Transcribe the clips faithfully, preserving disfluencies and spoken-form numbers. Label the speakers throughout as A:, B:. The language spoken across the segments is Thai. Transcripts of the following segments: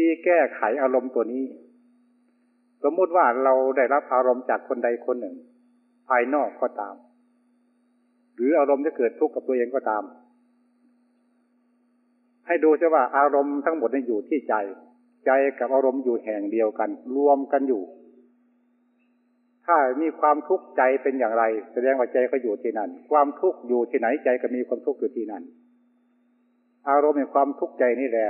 A: ธีแก้ไขอารมณ์ตัวนี้สมมุติว่าเราได้รับอารมณ์จากคนใดคนหนึ่งภายนอกก็ตามหรืออารมณ์จะเกิดทุกข์กับตัวเองก็ตามให้ดูซะว่าอารมณ์ทั้งหมดนั้นอยู่ที่ใจใจกับอารมณ์อยู่แห่งเดียวกันรวมกันอยู่ถ้ามีความทุกข์ใจเป็นอย่างไรแสดงว่าใจก็อยู่ที่นั่นความทุกข์อยู่ที่ไหนใจก็มีความทุกข์อยู่ที่นั่นอารมณ์แห่งความทุกข์ใจนี่แหละ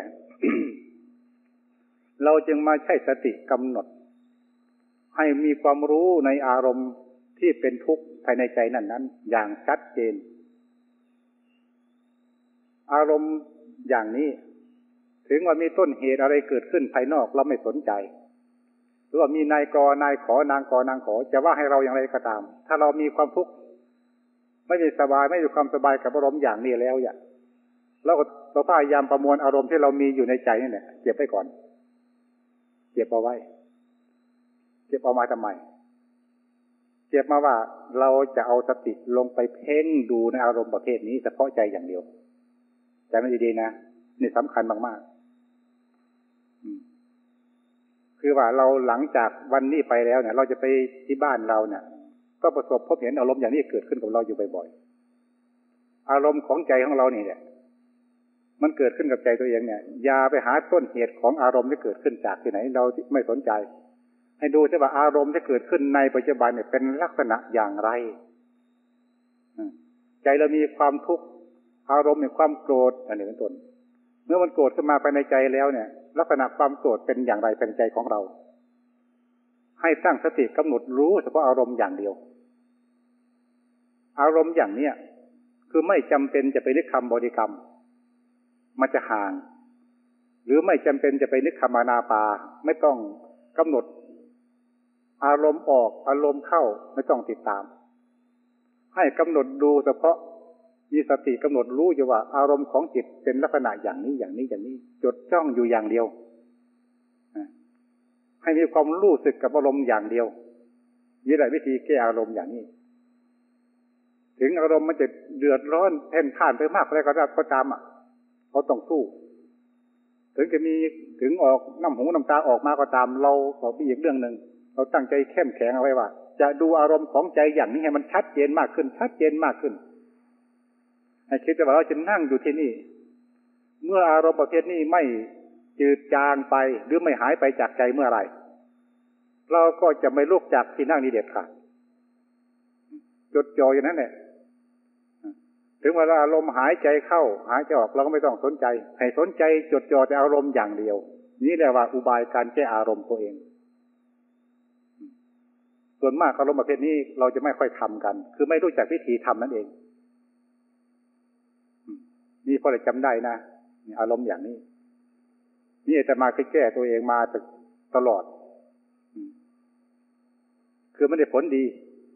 A: เราจึงมาใช้สติกำหนดให้มีความรู้ในอารมณ์ที่เป็นทุกข์ภายในใจนั้นนั้นอย่างชัดเจนอารมณ์อย่างนี้ถึงว่ามีต้นเหตุอะไรเกิดขึ้นภายนอกเราไม่สนใจหรือว่ามีนายกนายขอนางกนางขอจะว่าให้เราอย่างไรก็ตามถ้าเรามีความทุกข์ไม่มีสบายไม่มีความสบายกับอารมณ์อย่างนี้แล้วอย่างเราก็เราพยายามประมวลอารมณ์ที่เรามีอยู่ในใจนี่แหละเก็บไว้ก่อนเก็บเอาไว้เก็บเอามาทำไมเก็บมาว่าเราจะเอาสติลงไปเพ่งดูในอารมณ์ประเภทนี้เฉพาะใจอย่างเดียวใจไม่ดีๆนะนี่สำคัญมากๆคือว่าเราหลังจากวันนี้ไปแล้วเนี่ยเราจะไปที่บ้านเราเนี่ยก็ประสบพบเห็นอารมณ์อย่างนี้เกิดขึ้นกับเราอยู่บ่อยๆอารมณ์ของใจของเรานี่แหละมันเกิดขึ้นกับใจตัวเองเนี่ยอย่าไปหาต้นเหตุของอารมณ์ที่เกิดขึ้นจากที่ไหนเราไม่สนใจให้ดูซิว่าอารมณ์ที่เกิดขึ้นในปัจจุบันเนี่ยเป็นลักษณะอย่างไรใจเรามีความทุกข์อารมณ์มีความโกรธอันนี้เป็นต้นเมื่อมันโกรธขึ้นมาภายในใจแล้วเนี่ยลักษณะความโกรธเป็นอย่างไรภายในใจของเราให้ตั้งสติกำหนดรู้เฉพาะอารมณ์อย่างเดียวอารมณ์อย่างเนี้ยคือไม่จำเป็นจะไปนึกคำบริกรรมมันจะห่างหรือไม่จำเป็นจะไปนึกคำอานาปาไม่ต้องกำหนดอารมณ์ออกอารมณ์เข้าไม่ต้องติดตามให้กำหนดดูเฉพาะมีสติกำหนดรู้อยู่ว่าอารมณ์ของจิตเป็นลักษณะอย่างนี้อย่างนี้อย่างนี้จดจ้องอยู่อย่างเดียวให้มีความรู้สึกกับอารมณ์อย่างเดียวนี่แหละวิธีแก้อารมณ์อย่างนี้ถึงอารมณ์มันจะเดือดร้อนเพ่นพ่านไปมากอะไรก็ได้ก็ตามอ่ะเขาต้องสู้ถึงจะมีถึงออกน้ำหูน้ำตาออกมาก็ตามเราขอเป็นอีกเรื่องหนึ่งเราตั้งใจเข้มแข็งเอาไว้ว่าจะดูอารมณ์ของใจอย่างนี้ให้มันชัดเจนมากขึ้นชัดเจนมากขึ้นให้คิดว่าเราจะนั่งอยู่ที่นี่เมื่ออารมณ์ประเภทนี้ไม่จืดจางไปหรือไม่หายไปจากใจเมื่อไรเราก็จะไม่ลุกจากที่นั่งนี้เด็ดขาดจดจ่ออยู่นั่นแหละถึงเวลาอารมณ์หายใจเข้าหายใจออกเราก็ไม่ต้องสนใจให้สนใจจดจ่อแต่อารมณ์อย่างเดียวนี่แหละว่าอุบายการแก้อารมณ์ตัวเองส่วนมากอารมณ์ประเภทนี้เราจะไม่ค่อยทำกันคือไม่รู้จักวิธีทำนั่นเองนี่พอจะจำได้นะอารมณ์อย่างนี้นี่แต่มาแก้ตัวเองมาตลอดคือไม่ได้ผลดี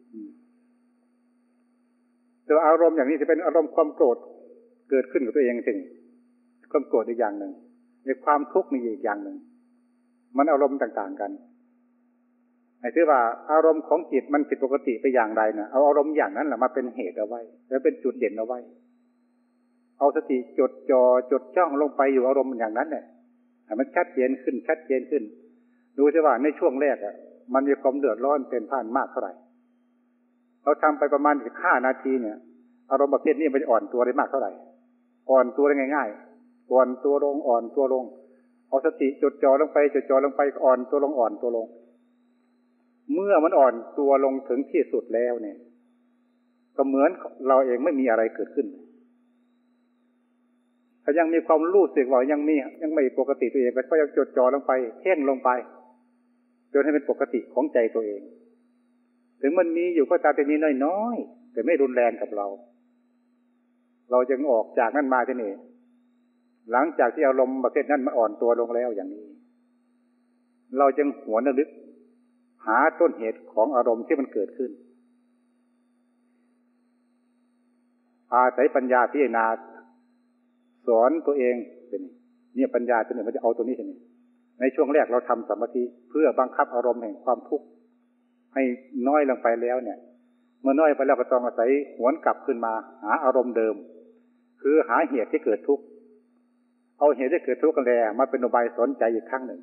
A: แต่อารมณ์อย่างนี้จะเป็นอารมณ์ความโกรธเกิดขึ้นกับตัวเองจริงความโกรธอีกอย่างหนึ่งในความทุกข์มีอีกอย่างหนึ่งมันอารมณ์ต่างๆกันไอ้ที่ว่าอารมณ์ของจิตมันผิดปกติไปอย่างไรนะเอาอารมณ์อย่างนั้นแหละมาเป็นเหตุเอาไว้แล้วเป็นจุดเด่นเอาไว้เอาสติจดจ่อจดจ้องลงไปอยู่อารมณ์อย่างนั้นเนี่ยให้มันชัดเจนขึ้นชัดเจนขึ้นดูสิว่าในช่วงแรกอ่ะมันมีความเดือดร้อนเป็นผ่านมากเท่าไหร่เราทำไปประมาณสิบห้านาทีเนี่ยอารมณ์ประเภทนี้มันจะอ่อนตัวได้มากเท่าไหร่อ่อนตัวได้ง่ายๆอ่อนตัวลงอ่อนตัวลงเอาสติจดจ่อลงไปจดจ่อลงไปอ่อนตัวลงอ่อนตัวลงเมื่อมันอ่อนตัวลงถึงที่สุดแล้วเนี่ยก็เหมือนเราเองไม่มีอะไรเกิดขึ้นถ้ายังมีความรู้สึกว่ายังมียังไม่ปกติตัวเองก็ยังจดจ่อลงไปเพ่งลงไปจนให้เป็นปกติของใจตัวเองถึงมันมีอยู่ก็ตามแต่มีน้อยๆแต่ไม่รุนแรงกับเราเราจึงออกจากนั้นมาที่นี่หลังจากที่อารมณ์ประเภทนั้นมันอ่อนตัวลงแล้วอย่างนี้เราจึงหวนระลึกหาต้นเหตุของอารมณ์ที่มันเกิดขึ้นอาศัยปัญญาพิจารณาสอนตัวเองเป็นเนี่ยปัญญาตัวนี้มันจะเอาตัวนี้เห็นไหมในช่วงแรกเราทำสมาธิเพื่อบังคับอารมณ์แห่งความทุกข์ให้น้อยลงไปแล้วเนี่ยเมื่อน้อยไปแล้วก็ต้องอาศัยหวนกลับขึ้นมาหาอารมณ์เดิมคือหาเหตุที่เกิดทุกข์เอาเหตุที่เกิดทุกข์กันแลมาเป็นอุบายสอนใจอีกครั้งหนึ่ง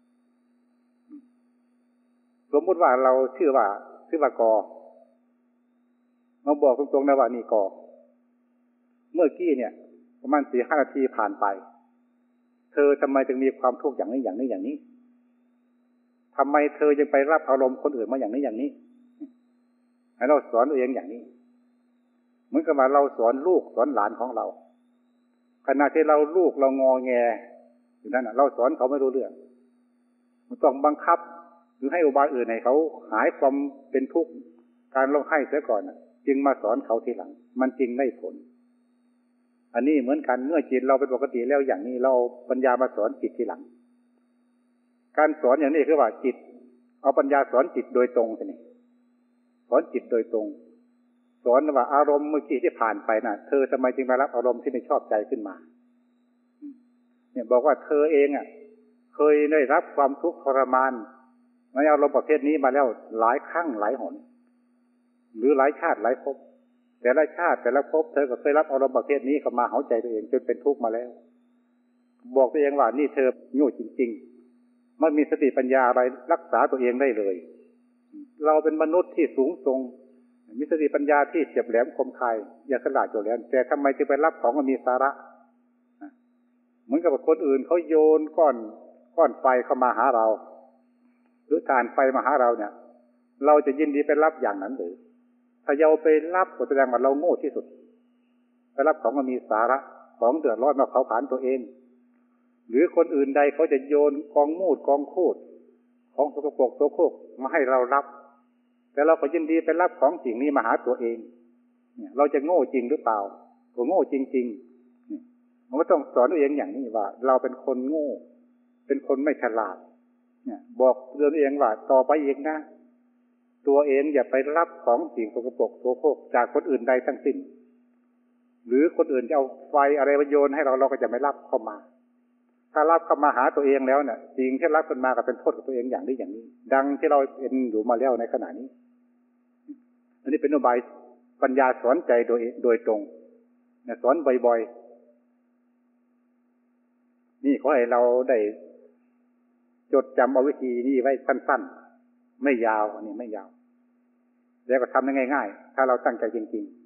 A: สมมุติว่าเราชื่อว่าชื่อว่ากอมาบอกตรงๆนะว่านี่กอเมื่อกี้เนี่ยประมาณสี่ห้านาทีผ่านไปเธอทำไมจึงมีความทุกข์อย่างนี้อย่างนี้อย่างนี้ทำไมเธอยังไปรับอารมณ์คนอื่นมาอย่างนี้อย่างนี้ให้เราสอนตัวเองอย่างนี้เหมือนกับว่าเราสอนลูกสอนหลานของเราขณะที่เราลูกเรางอแงอยู่นั่นเราสอนเขาไม่รู้เรื่องมันต้องบังคับหรือให้อุบายอื่นให้เขาหายความเป็นทุกข์การร้องไห้เสียก่อนจึงมาสอนเขาทีหลังมันจริงได้ผลอันนี้เหมือนกันเมื่อจิตเราเป็นปกติแล้วอย่างนี้เราปัญญามาสอนจิตทีหลังการสอนอย่างนี้คือว่าจิตเอาปัญญาสอนจิตโดยตรงทีนี้สอนจิตโดยตรงสอนว่าอารมณ์เมื่อกี้ที่ผ่านไปน่ะเธอทำไมจึงมารับอารมณ์ที่ไม่ชอบใจขึ้นมาเนี่ยบอกว่าเธอเองอ่ะเคยได้รับความทุกข์ทรมานในอารมณ์ประเภทนี้มาแล้วหลายครั้งหลายหนหรือหลายชาติหลายภพแต่ละชาติแต่ละภพเธอก็เคยรับอารมณ์ประเภทนี้เข้ามาเข้าใจตัวเองจนเป็นทุกข์มาแล้วบอกตัวเองว่านี่เธอโง่จริงๆมันมีสติปัญญาอะไรรักษาตัวเองได้เลยเราเป็นมนุษย์ที่สูงส่งมีสติปัญญาที่เฉียบแหลมคมคายอย่าฉลาดโจรแหลมแต่ทำไมจึงไปรับของมันมีสาระเหมือนกับคนอื่นเขาโยนก้อนก้อนไฟเข้ามาหาเราหรือถ่านไฟมาหาเราเนี่ยเราจะยินดีไปรับอย่างนั้นหรือถ้าเราไปรับก็แสดงว่าเราโง่ที่สุดไปรับของมันมีสาระของเดือดร้อนมาเผาผลาญตัวเองหรือคนอื่นใดเขาจะโยนกองมูดกองคูดของสกปรกโสโครกมาให้เรารับแต่เราก็ยินดีไปรับของสิ่งนี้มาหาตัวเองเนี่ยเราจะโง่จริงหรือเปล่าก็โง่จริงๆมันก็ต้องสอนตัวเองอย่างนี้ว่าเราเป็นคนโง่เป็นคนไม่ฉลาดเนี่ยบอกเรื่องตัวเองว่าต่อไปอีกนะตัวเองอย่าไปรับของสิ่งสกปรกโสโครกจากคนอื่นใดทั้งสิ้นหรือคนอื่นจะเอาไฟอะไรมาโยนให้เราเราก็จะไม่รับเข้ามาถ้ารับเข้ามาหาตัวเองแล้วเนี่ยสิ่งที่รับกันมาก็เป็นโทษกับตัวเองอย่างนี้อย่างนี้ดังที่เราเป็นอยู่มาแล้วในขณะนี้อันนี้เป็นนโยบายปัญญาสอนใจโดยโดยตรงเนี่ยสอนบ่อยๆนี่ขอให้เราได้จดจำเอาวิธีนี้ไว้สั้นๆไม่ยาวอันนี้ไม่ยาวแล้วก็ทำได้ง่ายๆถ้าเราตั้งใจจริงๆ